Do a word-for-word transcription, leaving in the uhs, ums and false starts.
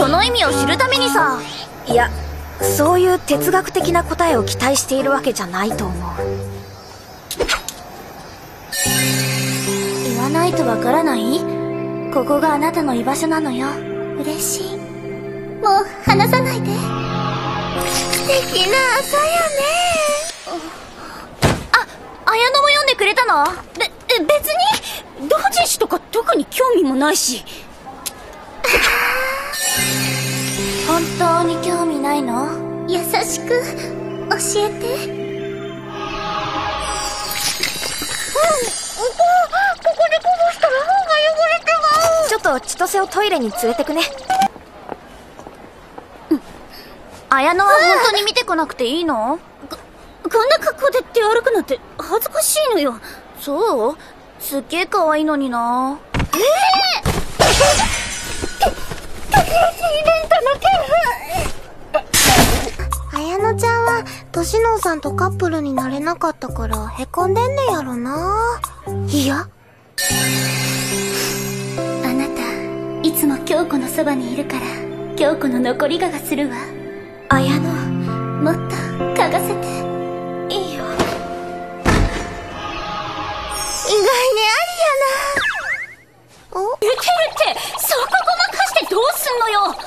その意味を知るためにさ。 いや、そういう哲学的な答えを期待しているわけじゃないと思う。 言わないとわからない？ここがあなたの居場所なのよ。嬉しい。もう離さないで。素敵な朝やね。あ、綾乃も読んでくれたの？べ、別に同人誌とか特に興味もないし。本当に興味ないの？優しく教えて。うん、ここでこぼしたら本が汚れてまう。 ちょっと千歳をトイレに連れてくね。 うん、綾乃は本当に見てこなくていいの？こ、こんな格好で出歩くなんて恥ずかしいのよ。そう？すっげえ可愛いのにな。ええー、か、隠れているんだのけ。 綾乃ちゃんは年のさんとカップルになれなかったからへこんでんねやろな。いや、 あなたいつも京子のそばにいるから京子の残り香がするわ。綾乃、もっと嗅がせて。いいよ。意外にありやな。お？言ってるって、そこごまかしてどうすんのよ。